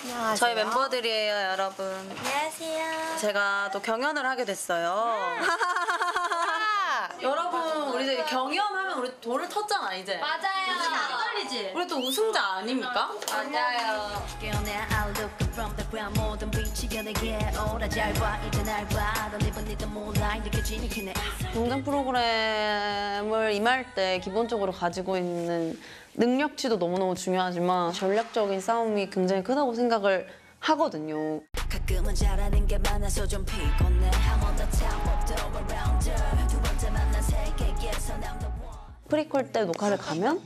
안녕하세요. 저희 멤버들이에요, 여러분. 안녕하세요. 제가 또 경연을 하게 됐어요. 여러분, 우리 이제 경연하면 우리 돌을 텄잖아, 이제. 맞아요. 안 떨리지? 우리 또 우승자 아닙니까? 맞아요. 경쟁 프로그램을 임할 때 기본적으로 가지고 있는 능력치도 너무너무 중요하지만 전략적인 싸움이 굉장히 크다고 생각을 하거든요. 가끔은 잘하는 게 많아서 좀 피곤해. I'm on the top of the all-arounder. 두 번째 만난 세계에서 I'm the one. 프리퀄 때 녹화를 가면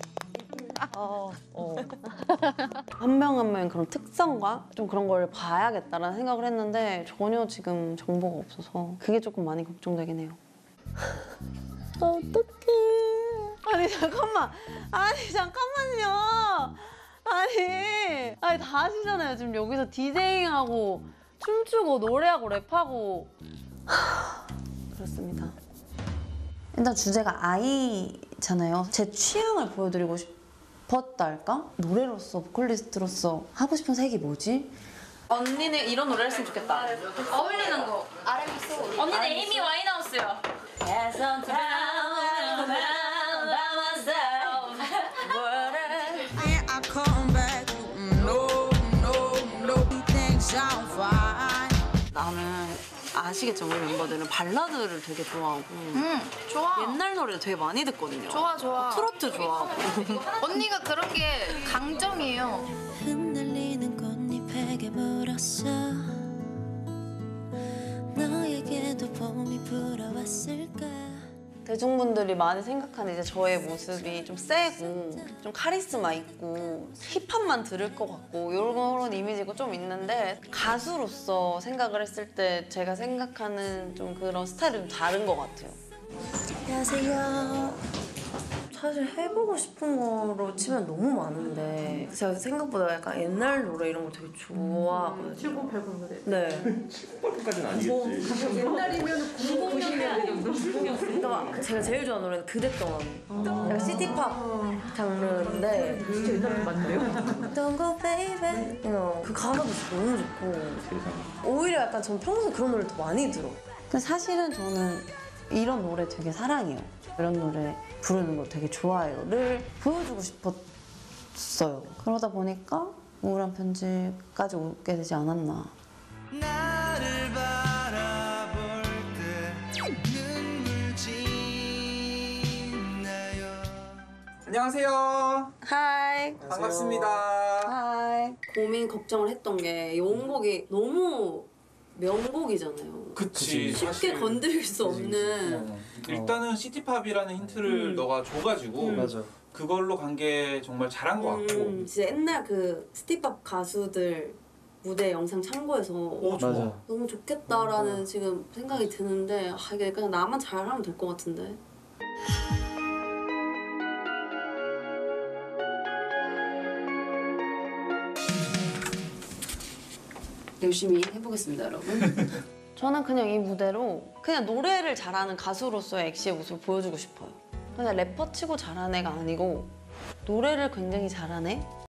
한 명 한 명의 그런 특성과 좀 그런 걸 봐야겠다라는 생각을 했는데 전혀 지금 정보가 없어서 그게 조금 많이 걱정되긴 해요. 어떡해. 아니 잠깐만요. 아니 다 하시잖아요. 지금 여기서 디제잉하고 춤추고 노래하고 랩하고 그렇습니다. 일단 주제가 아이잖아요. 제 취향을 보여드리고 싶었다 할까? 노래로서, 보컬리스트로서 하고 싶은 색이 뭐지? 언니는 이런 노래를 했으면 좋겠다. 어울리는 거. R&B 소울. 언니는 에이미 와인하우스요. 나는 아시겠죠, 우리 멤버들은 발라드를 되게 좋아하고 좋아. 옛날 노래 되게 많이 듣거든요. 좋아. 트로트 좋아하고. 언니가 그런 게 강점이에요. 흩날리는 꽃잎에게 물었어. 너에게도 봄이 불어왔을까. 대중분들이 많이 생각하는 이제 저의 모습이 좀 세고 좀 카리스마 있고 힙합만 들을 것 같고 이런 이미지가 좀 있는데 가수로서 생각을 했을 때 제가 생각하는 좀 그런 스타일이 좀 다른 것 같아요. 안녕하세요. 사실 해보고 싶은 거로 치면 너무 많은데 제가 생각보다 약간 옛날 노래 이런 거 되게 좋아하거든요. 70, 80 노래. 네. 70까지는 아니겠지. 옛날이면 90년대 정도? 그러니까 제가 제일 좋아하는 노래는 그랬던 약간 시티팝 장르인데 진짜 옛날 맞는데요? Don't go baby 그 가사도 너무 좋고 오히려 약간 전 평소에 그런 노래를 더 많이 들어. 근데 사실은 저는 이런 노래 되게 사랑해요. 이런 노래 부르는 거 되게 좋아해요를 보여주고 싶었어요. 그러다 보니까 우울한 편지까지 오게 되지 않았나. 나를 바라볼 때 눈물 짓나요. 안녕하세요. 하이. 반갑습니다. 하이. 고민 걱정을 했던 게 이 원곡이 너무 명곡이잖아요. 그치. 쉽게 사실 건드릴 수 없는. 일단은 시티팝이라는 힌트를 너가 줘가지고 맞아. 그걸로 간 게 정말 잘한 것 같고. 진짜 옛날 그 스티팝 가수들 무대 영상 참고해서 좋아. 맞아. 너무 좋겠다라는 지금 생각이 드는데 이게 그냥 나만 잘하면 될 것 같은데. 열심히 해보겠습니다, 여러분. 저는 그냥 이 무대로 그냥 노래를 잘하는 가수로서의 엑시의 모습을 보여주고 싶어요. 그냥 래퍼 치고 잘하는 애가 아니고 노래를 굉장히 잘하는 애?